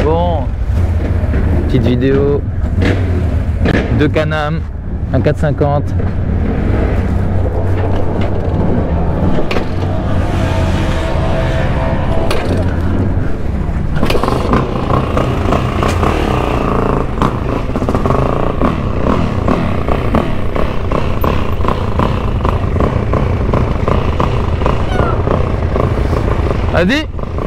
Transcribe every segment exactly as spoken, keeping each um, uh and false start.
Bon, petite vidéo, deux Can-Am, un quatre cent cinquante. Vas-y.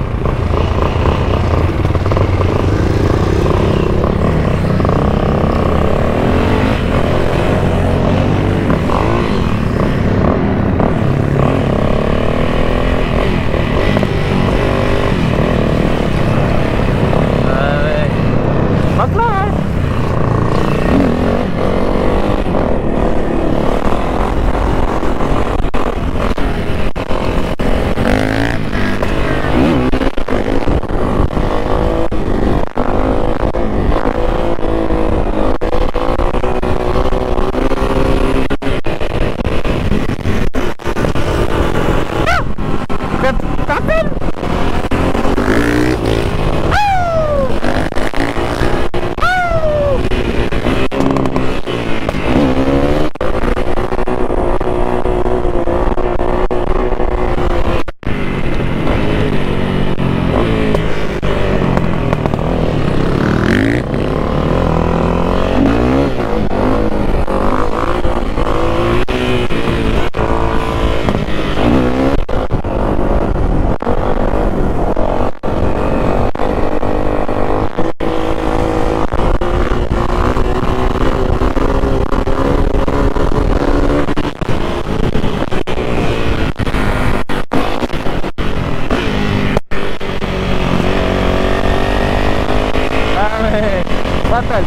Fatal.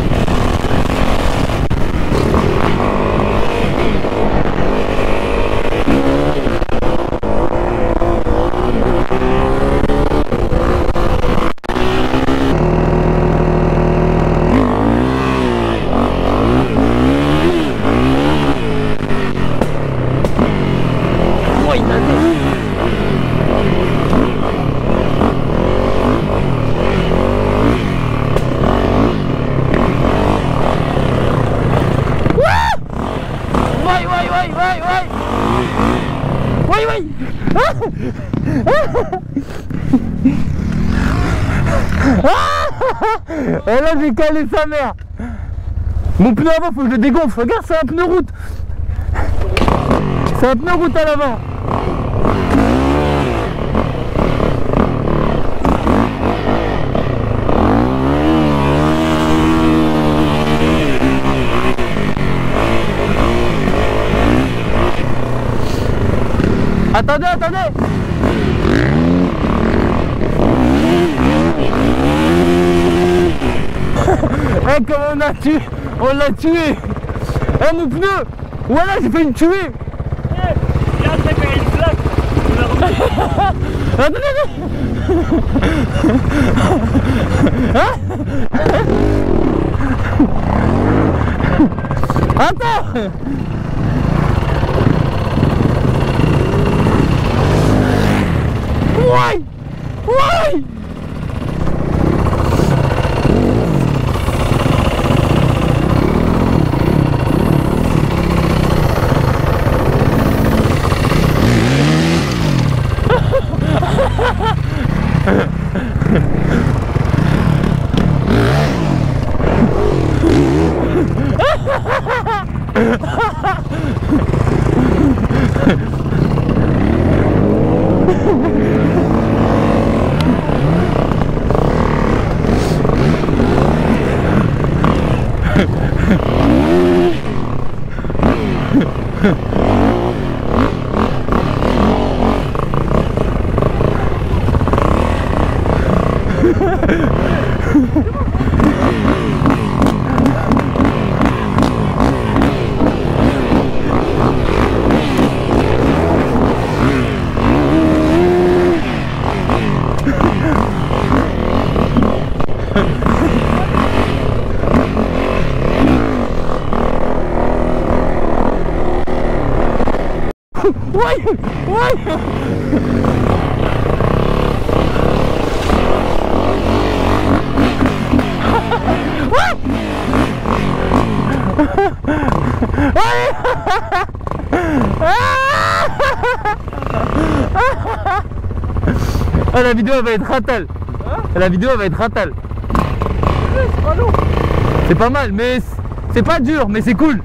Oh, il a oui, oui. Et là j'ai calé sa mère. Mon pneu avant faut que je le dégonfle. Regarde, c'est un pneu route. C'est un pneu route à l'avant. Attendez, attendez. Eh, comment on a tué. On l'a tué. Eh, mon pneu. Voilà, j'ai fait une tuée. Eh, regarde, t'as fait une flaque. Attendez, attendez. Attends. Ouais. Ouais. Ouais, ouais. Ah, la vidéo elle va être ratale. Hein? La vidéo elle va être ratale. C'est pas long. C'est pas mal, mais c'est pas dur, mais c'est cool.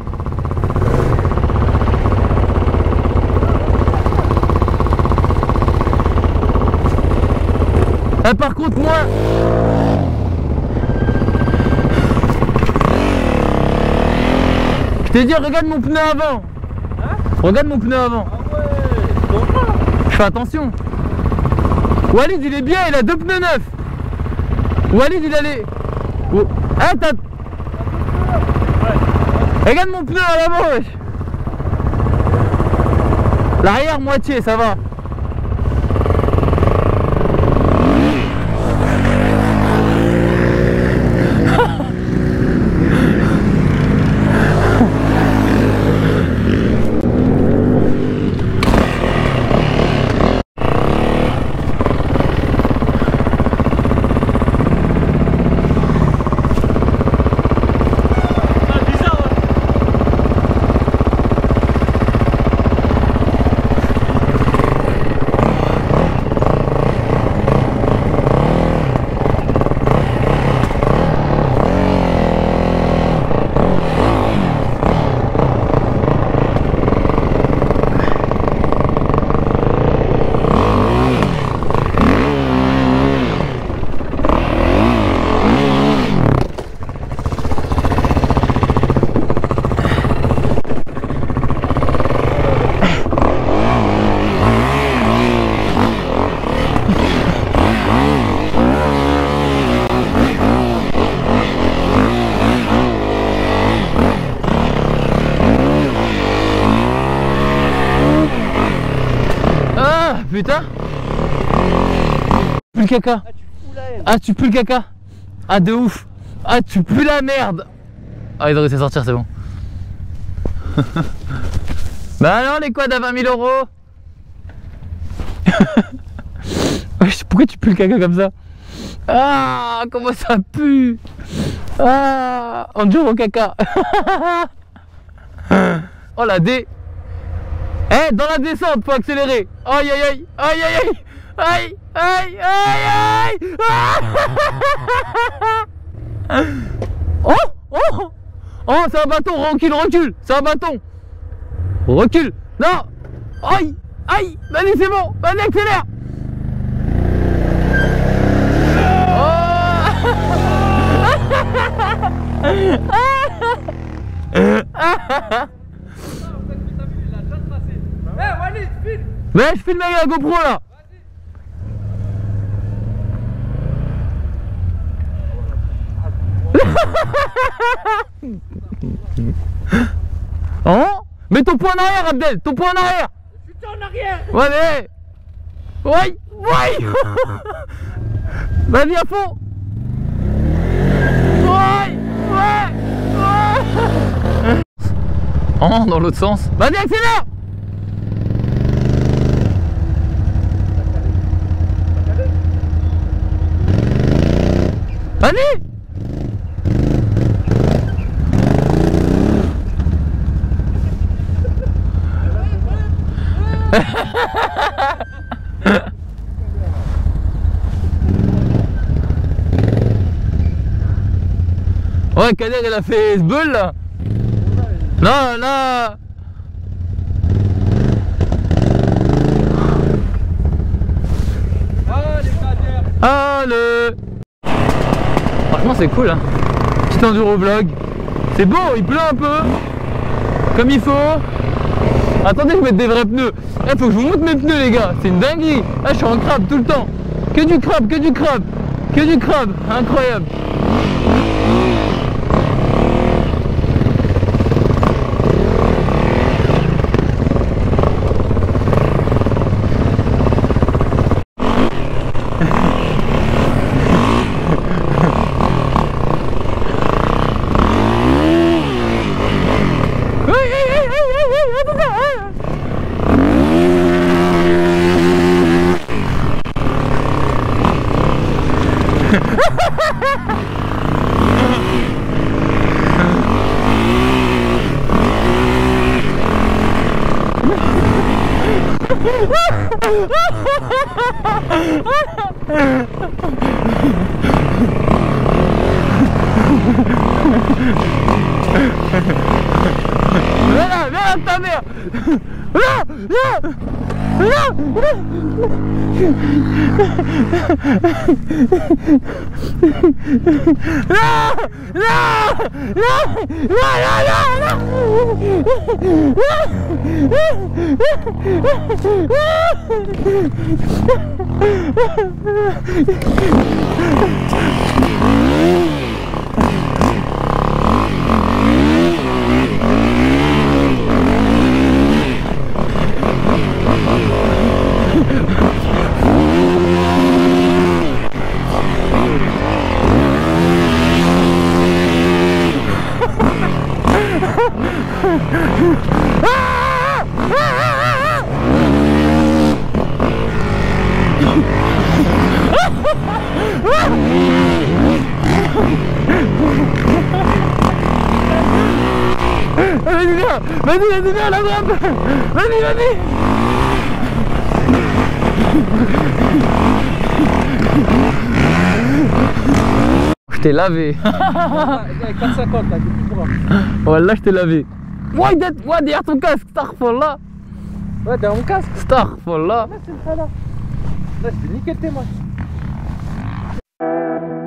Ah, par contre, moi... Je t'ai dit, regarde mon pneu avant. Hein? Regarde mon pneu avant. Ah ouais, donc là. Je fais attention. Walid, il est bien, il a deux pneus neufs. Walid, il a les... Oh. Ah, t'as... Ouais. Regarde mon pneu à l'avant, wesh. L'arrière, moitié, ça va. Putain. Tu pues le caca. Ah, tu fous la haine. Ah, tu pues le caca. Ah, de ouf. Ah, tu pues la merde. Ah, ils ont réussi à sortir, c'est bon. Bah alors, les quads à vingt mille euros. Pourquoi tu pues le caca comme ça? Ah, comment ça pue. Ah, on joue au caca. Oh la D. Eh, dans la descente, faut accélérer. Aïe aïe aïe, aïe aïe aïe, aïe aïe aïe aïe. Oh, oh, oh, c'est un bâton, recule, recule, c'est un bâton. Recule, non. Aïe, aïe, vas-y, c'est bon, vas-y, accélère. Oh. Eh, Walid, filme. Mais je filme avec la GoPro là. Oh, mets ton poing en arrière, Abdel, ton poing en arrière. Je suis en arrière. Ouais, mais... Ouais, ouais. Vas-y à fond. Ouais, ouais, ouais. Oh, dans l'autre sens. Vas-y, accélère. Vas-y. Ouais, Kader il a fait ce bull là. Non, là. Allez, Kader. Allez. Franchement c'est cool hein. Petit enduro vlog. C'est beau, il pleut un peu. Comme il faut. Attendez, je mette des vrais pneus. Il faut que je vous montre mes pneus les gars. C'est une dinguerie. Là je suis en crabe tout le temps. Que du crabe, que du crabe. Que du crabe. Incroyable. Viens là, viens ta mère. Viens, viens, viens. Vas-y, viens, vas-y, vas-y, viens, la grappe. Vas-y, vas-y. Je t'ai lavé. quatre cinquante là, depuis trois. Voilà, je t'ai lavé. Ouais, ouais, derrière ton casque, Starfallah. Ouais, derrière mon casque. Starfallah. Là, c'est le là. Là, je vais niquer tes mains.